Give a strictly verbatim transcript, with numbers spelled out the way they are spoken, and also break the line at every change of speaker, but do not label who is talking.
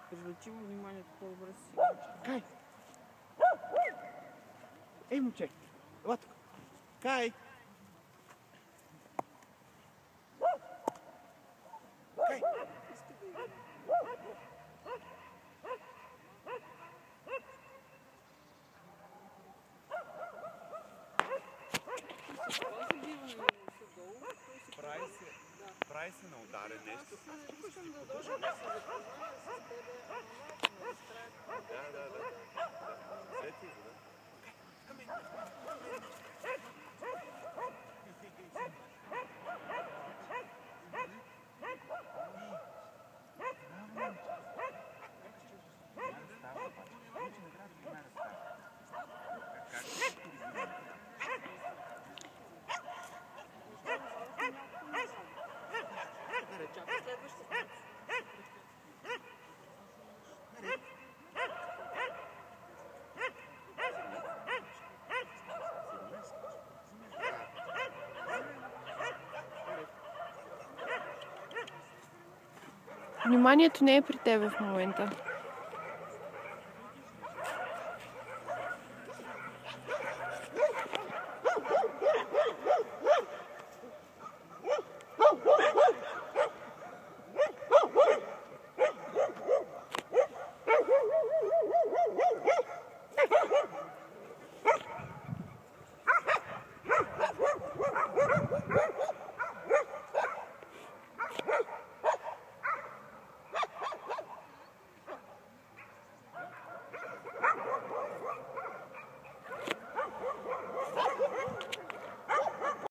Привлечи вниманието по-добре си.
Кай! Ей, момче! Ела тук! Кай! Кай! Прави се, прави се на ударен нещо.
Аз искам да дойда да се запозная с тебе.
Да, да, да. Сети го, да.
Чакай следващата.
Вниманието не е при тебе в момента.
Woo!